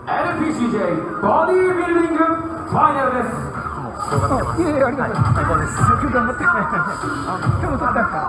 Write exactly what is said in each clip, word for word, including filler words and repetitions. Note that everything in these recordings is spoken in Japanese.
エヌピーシージェー ボディービルディングファイナルです。 いやいや、ありがとうございます。最高です。今日頑張って。今日も撮ったんですか。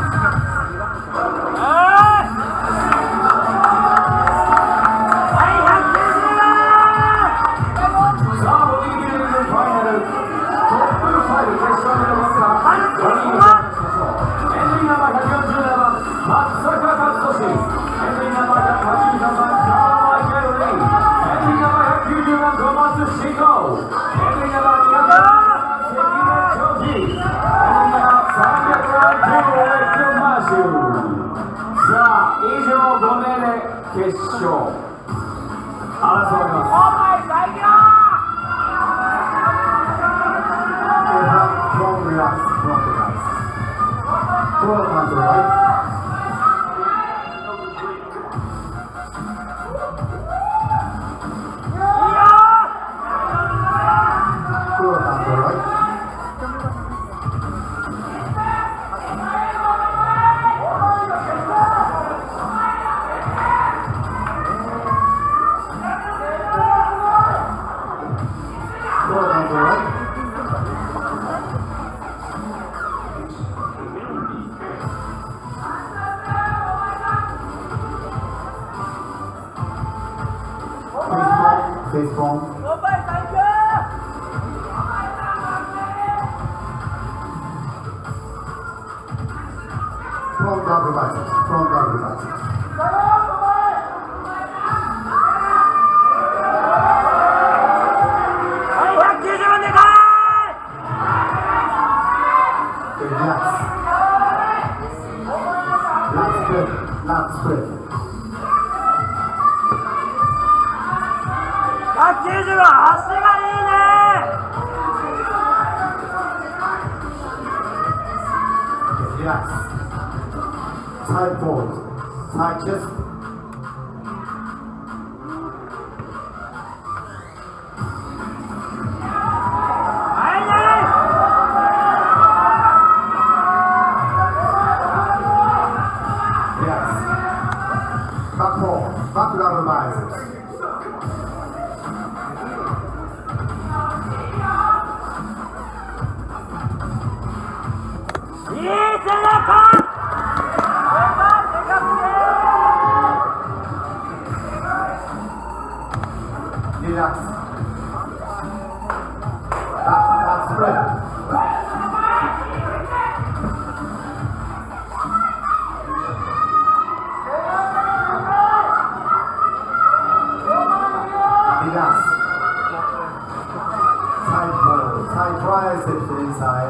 さあ、ボディービルディングファイナルトップファイブ決勝に残ったよにんのエントリーナンバーひゃくよんじゅうななばん松坂勝利、エントリーナンバーひゃくはちじゅうさんばん川合レイ、エントリーナンバーひゃくきゅうじゅうばん小松慎吾、エントリーナンバーにひゃくばん関根長治、エントリーナンバーさんびゃくばんトゥーエックマーシュ。さあ、以上ご名で決勝争われます。 From relax, from relax. Twelve on the right. Twelve on the right. Twelve on the right. Face bomb. Front guard revises. Front guard revises. Relax. Lat spread. Lat spread. Relax. Side forward. Side chest. Relax. Back forward. Back lateral rises. Relax. Back, back spread. Relax. Side forward. Side triceps to the inside.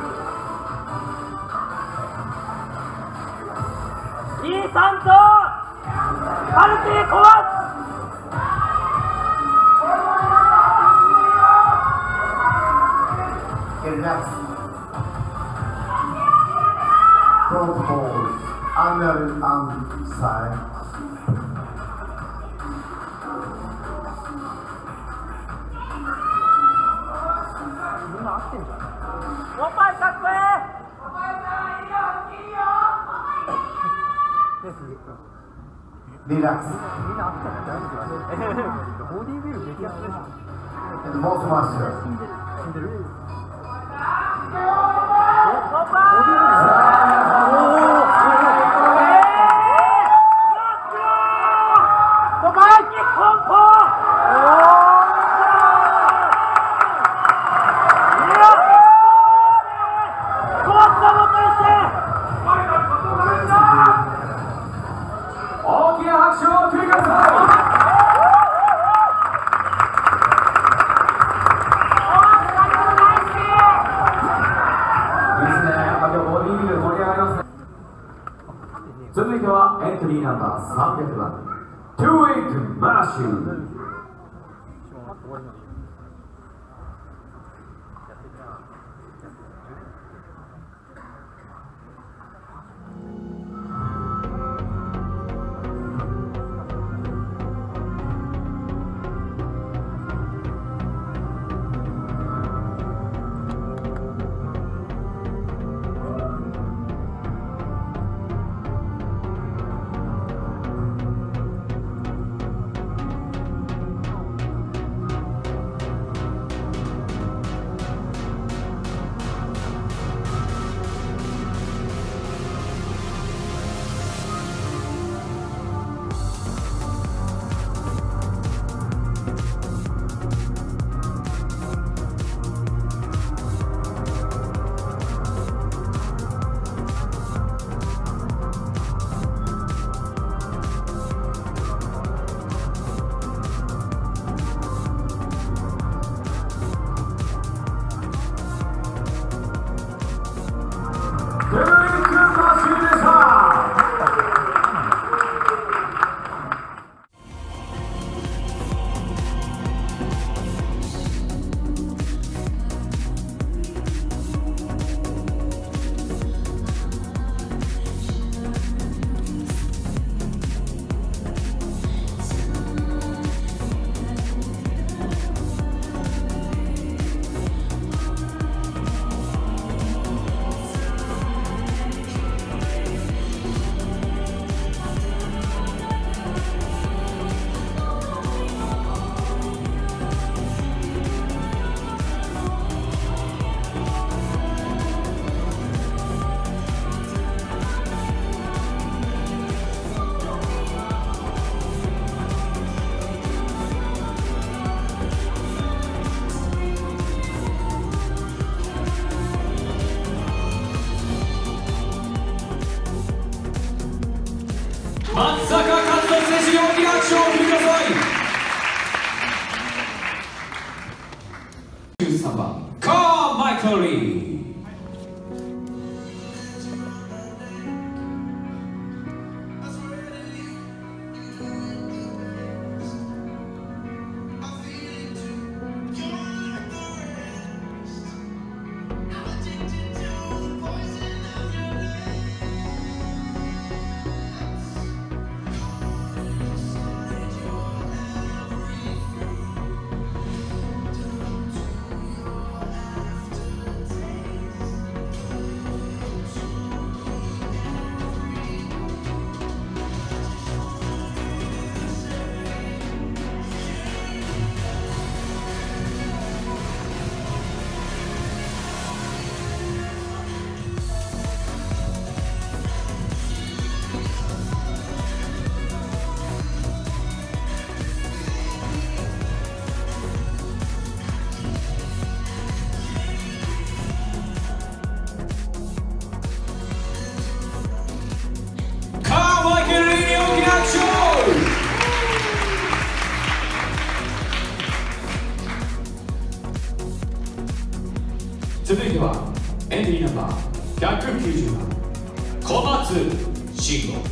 Get relax. Front hold. Under and side. Relax. And most master. 続いてはエントリーナンバーさんびゃくばんトゥーエイクマーシュ。 続いてはエントリーナンバーひゃくきゅうじゅうばん小松慎吾。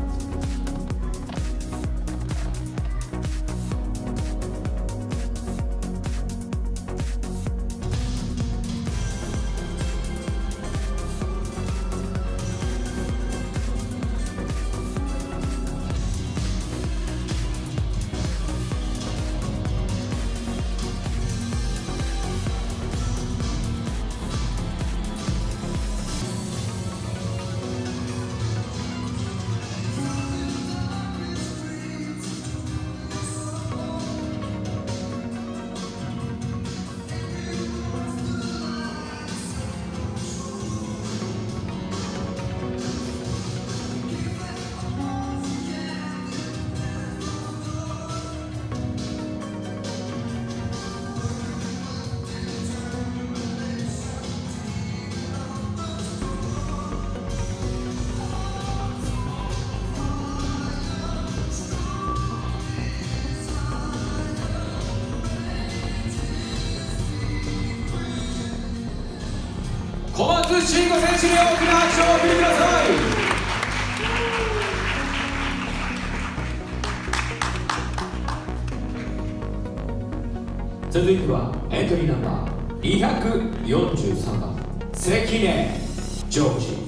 小松慎吾選手に大きな拍手をお送りください。続いてはエントリーナンバーにひゃくよんじゅうさんばん関根ジョージ。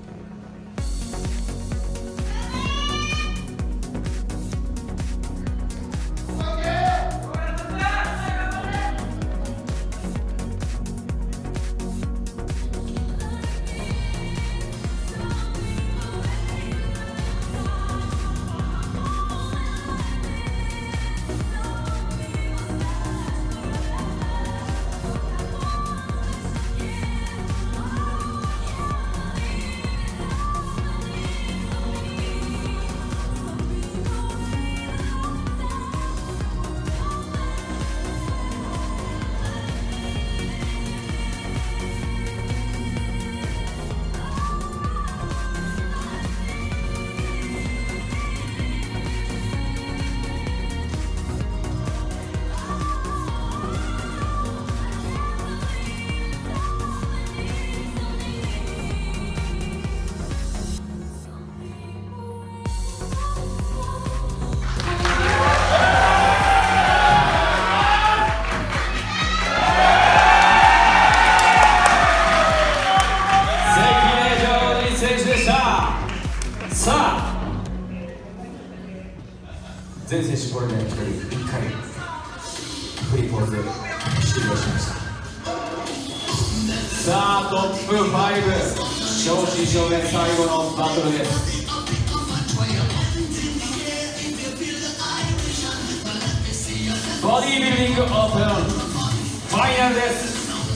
全選手これでひとりいっかいフリーポーズ終了しました。さあトップご正真正銘最後のバトルです。ボディービルディングオープンファイナルです。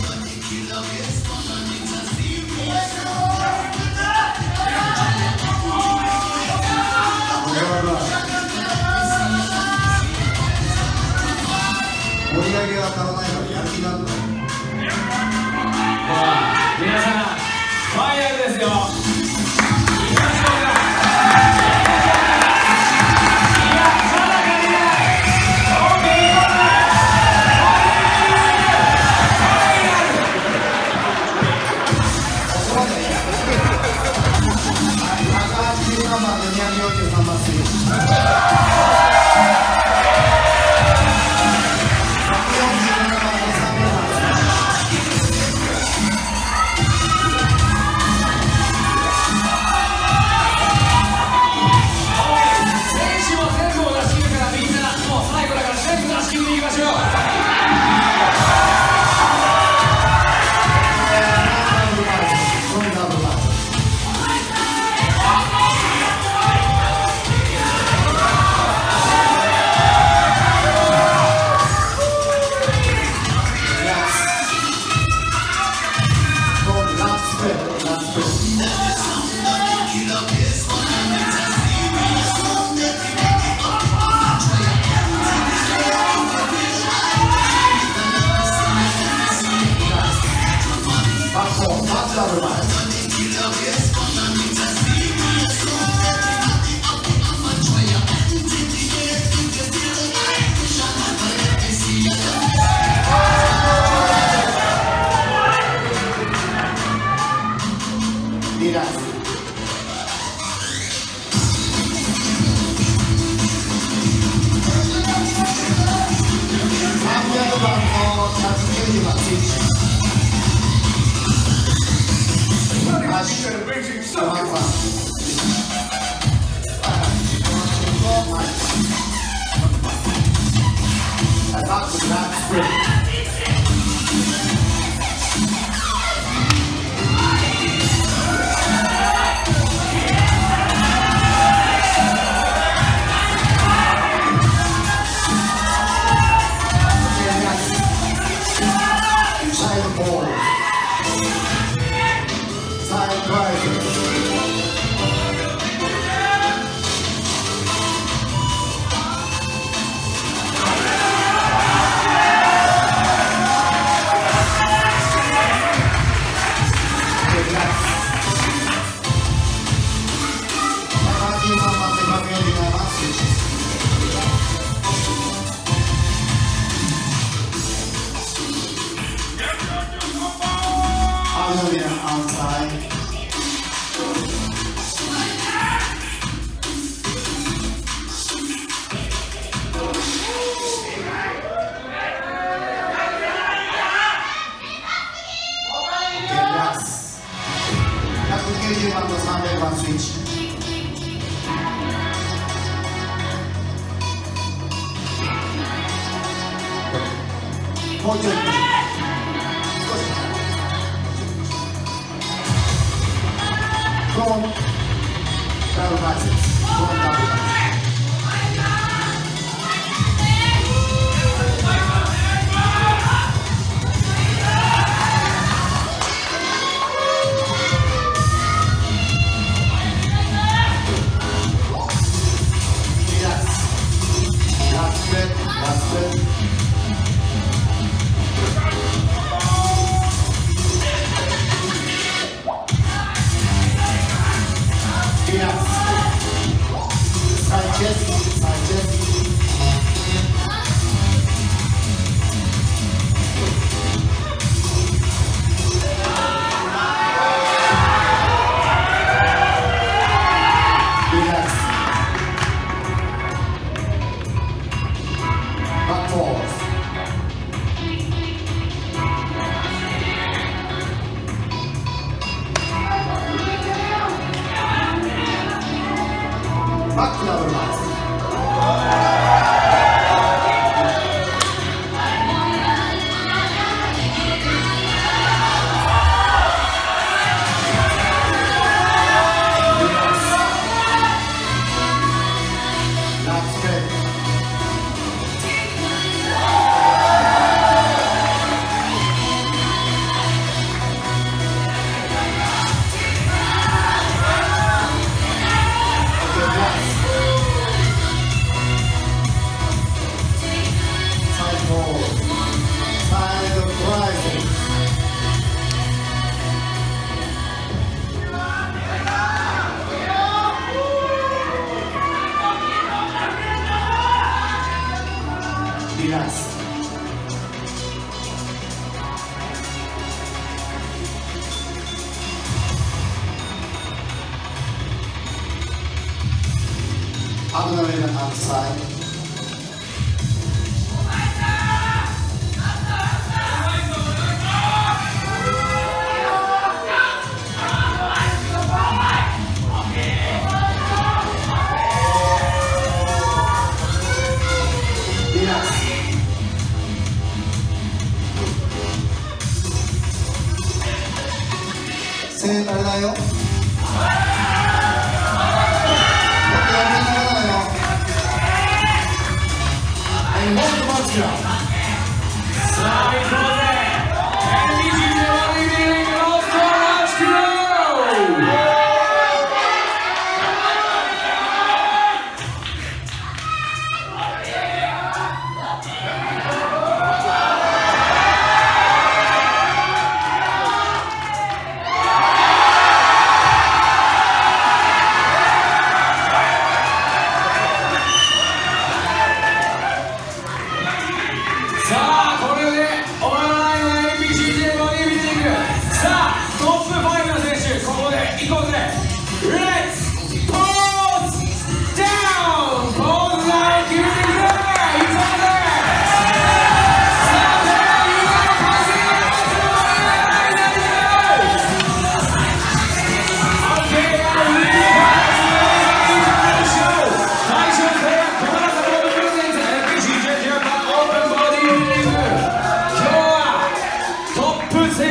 盛り上げが足らないからやる気なんだ。 皆さんファイナルですよ。 もうちょい少しフロンダブルバイセップフロンダブルバイセップバックダブルバイセップリラックスアブドメンアウトサイド声援足りないよ。もっとやりながらだよ。はい、もっと待つよ。 さあ、行こうぜ。にじゅうよんリーグのストラッチクロー。さあ、これで終わり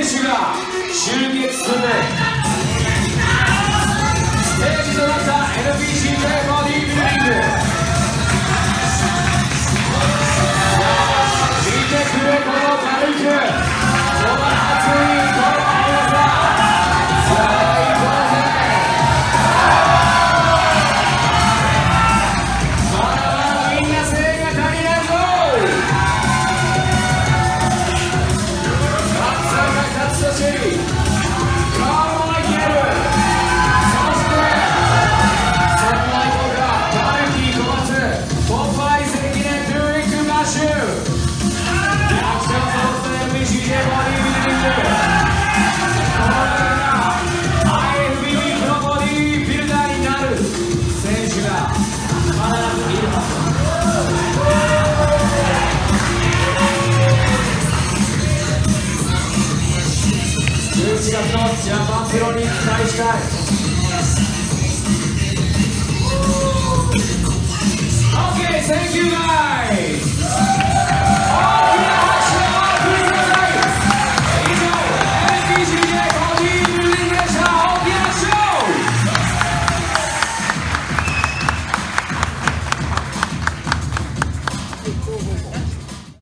手が集結するステージとなった エヌビーシー ボディビルディング、見てくれこの軽く、この熱いこの速さ、さあ行こうぜ。まだまだみんな声援が足りないぞ。松坂勝利、カール・マイケル、そしてその前とかバルキー小松、ポッパイ関根、ドゥリック・マッシュ、役者をそろって エヌビーシー でボディビルディング、この中が アイエフビー プロボディビルダーになる選手が必ずいるはず。じゅういちがつのジャパンプロに期待したい。